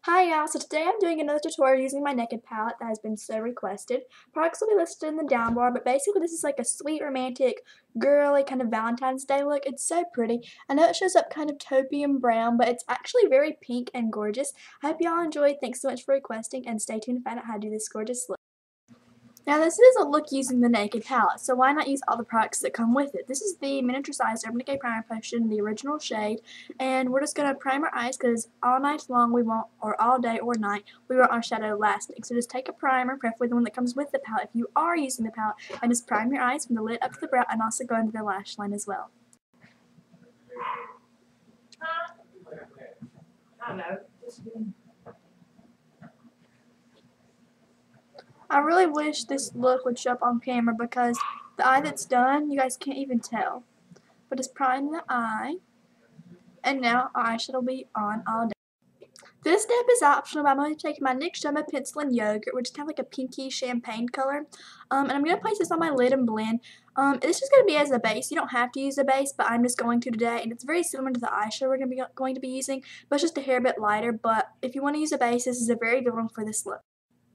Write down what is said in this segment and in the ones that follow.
Hi y'all, so today I'm doing another tutorial using my Naked palette that has been so requested. Products will be listed in the down bar, but basically this is like a sweet, romantic, girly kind of Valentine's Day look. It's so pretty. I know it shows up kind of taupey and brown, but it's actually very pink and gorgeous. I hope y'all enjoyed. Thanks so much for requesting, and stay tuned to find out how to do this gorgeous look. Now this is a look using the Naked palette, so why not use all the products that come with it? This is the miniature sized Urban Decay Primer Potion, the original shade, and we're just going to prime our eyes because all night long we want, or all day or night, we want our shadow lasting. So just take a primer, preferably the one that comes with the palette if you are using the palette, and just prime your eyes from the lid up to the brow and also go into the lash line as well. I really wish this look would show up on camera because the eye that's done, you guys can't even tell. But just prime the eye, and now our eyeshadow will be on all day. This step is optional, but I'm going to take my NYX Jumbo Pencil in Yogurt, which is kind of like a pinky champagne color. And I'm going to place this on my lid and blend. This is going to be as a base. You don't have to use a base, but I'm just going to today. And it's very similar to the eyeshadow we're going to be using, but it's just a hair bit lighter. But if you want to use a base, this is a very good one for this look.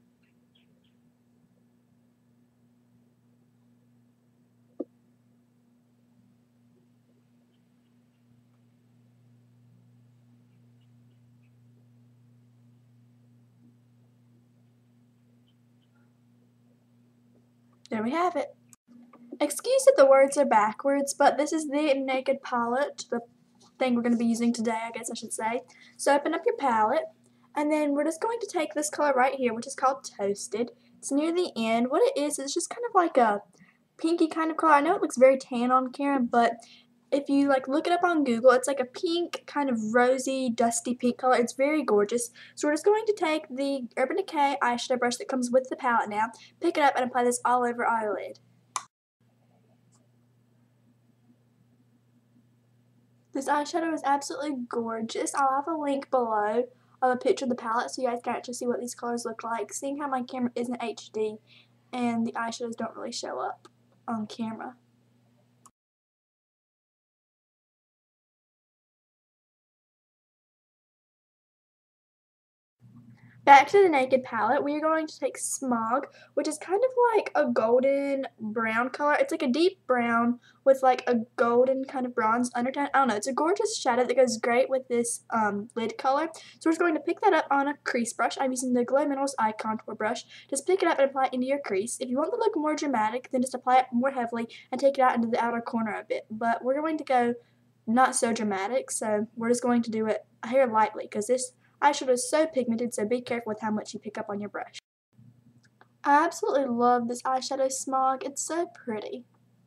There we have it. Excuse if the words are backwards, but this is the Naked palette, the thing we're going to be using today, I guess I should say. So open up your palette, and then we're just going to take this color right here, which is called Toasted. It's near the end. What it is just kind of like a pinky kind of color. I know it looks very tan on camera, but if you look it up on Google, it's like a pink, kind of rosy, dusty pink color. It's very gorgeous. So we're just going to take the Urban Decay eyeshadow brush that comes with the palette now, pick it up, and apply this all over our lid. This eyeshadow is absolutely gorgeous. I'll have a link below of a picture of the palette so you guys can actually see what these colors look like. Seeing how my camera isn't HD and the eyeshadows don't really show up on camera. Back to the Naked palette, we are going to take Smog, which is kind of like a golden brown color. It's like a deep brown with like a golden kind of bronze undertone. I don't know. It's a gorgeous shadow that goes great with this lid color. So we're just going to pick that up on a crease brush. I'm using the Glow Minerals Eye Contour brush. Just pick it up and apply it into your crease. If you want the look more dramatic, then just apply it more heavily and take it out into the outer corner a bit. But we're going to go not so dramatic, so we're just going to do it here lightly because this eyeshadow is so pigmented, so be careful with how much you pick up on your brush. I absolutely love this eyeshadow Smog. It's so pretty.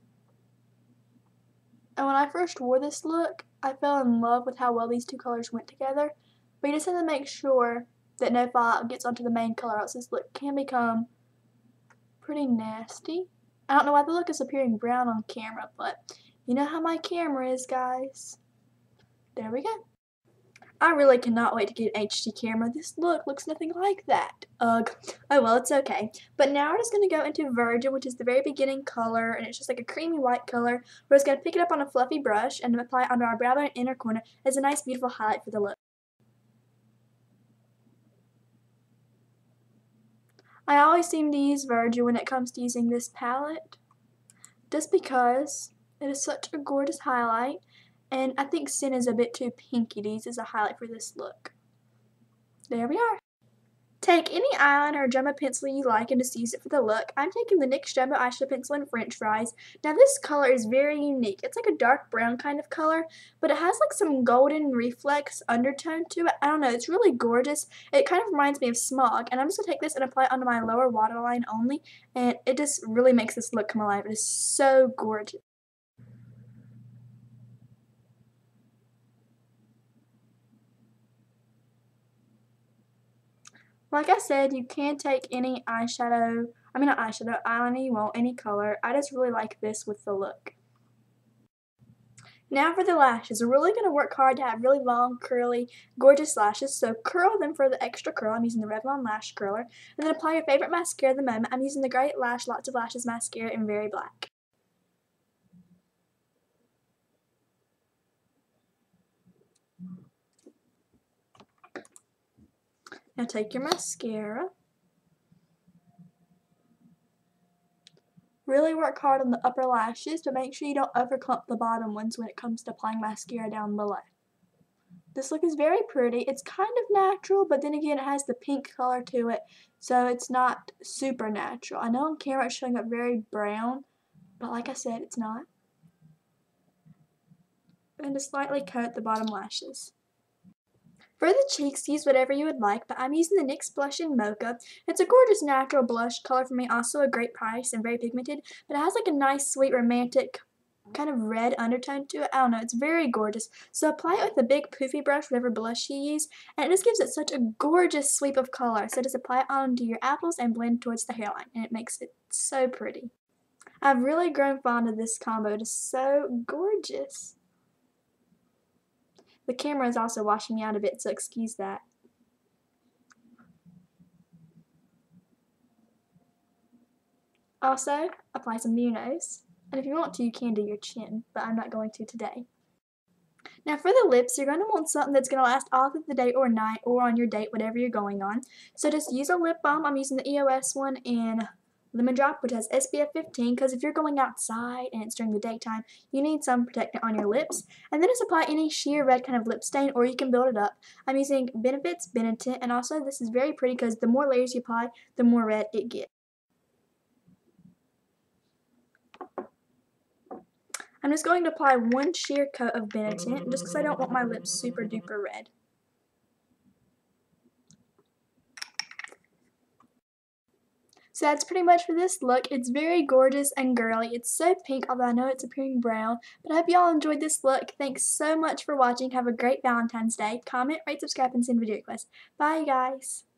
And when I first wore this look, I fell in love with how well these two colors went together. But you just have to make sure that no fallout gets onto the main color, else this look can become pretty nasty. I don't know why the look is appearing brown on camera, but you know how my camera is, guys. There we go. I really cannot wait to get an HD camera. This look looks nothing like that. Ugh. Oh well, it's okay. But now we're just going to go into Virgin, which is the very beginning color, and it's just like a creamy white color. We're just going to pick it up on a fluffy brush and apply it onto our brow bone and inner corner as a nice, beautiful highlight for the look. I always seem to use Virgin when it comes to using this palette, just because it is such a gorgeous highlight, and I think Sin is a bit too pinky to use as a highlight for this look. There we are. Take any eyeliner or jumbo pencil you like and just use it for the look. I'm taking the NYX Jumbo Eyeshadow Pencil in French Fries. Now this color is very unique. It's like a dark brown kind of color, but it has like some golden reflex undertone to it. I don't know, it's really gorgeous. It kind of reminds me of Smog, and I'm just going to take this and apply it onto my lower waterline only, and it just really makes this look come alive. It is so gorgeous. Like I said, you can take any eyeshadow, not eyeshadow, eyeliner you want, any color. I just really like this with the look. Now for the lashes. We're really going to work hard to have really long, curly, gorgeous lashes. So curl them for the extra curl. I'm using the Revlon Lash Curler. And then apply your favorite mascara at the moment. I'm using the Great Lash Lots of Lashes mascara in Very Black. Now take your mascara. Really work hard on the upper lashes, but make sure you don't overclump the bottom ones when it comes to applying mascara down below. This look is very pretty. It's kind of natural, but then again it has the pink color to it, so it's not super natural. I know on camera it's showing up very brown, but like I said, it's not. And to slightly coat the bottom lashes. For the cheeks, use whatever you would like, but I'm using the NYX Blush in Mocha. It's a gorgeous natural blush color for me, also a great price and very pigmented, but it has like a nice, sweet, romantic kind of red undertone to it. I don't know, it's very gorgeous. So apply it with a big poofy brush, whatever blush you use, and it just gives it such a gorgeous sweep of color. So just apply it onto your apples and blend towards the hairline, and it makes it so pretty. I've really grown fond of this combo. It is so gorgeous. The camera is also washing me out a bit, so excuse that. Also, apply some to your nose. And if you want to, you can do your chin, but I'm not going to today. Now for the lips, you're going to want something that's going to last all through the day or night or on your date, whatever you're going on. So just use a lip balm. I'm using the EOS one in Lemon Drop, which has SPF 15, because if you're going outside and it's during the daytime, you need some protectant on your lips. And then just apply any sheer red kind of lip stain, or you can build it up. I'm using Benefit's Benetint, and also this is very pretty because the more layers you apply, the more red it gets. I'm just going to apply one sheer coat of Benetint, just because I don't want my lips super duper red. So that's pretty much for this look. It's very gorgeous and girly. It's so pink, although I know it's appearing brown. But I hope y'all enjoyed this look. Thanks so much for watching. Have a great Valentine's Day. Comment, rate, subscribe, and send video requests. Bye, guys.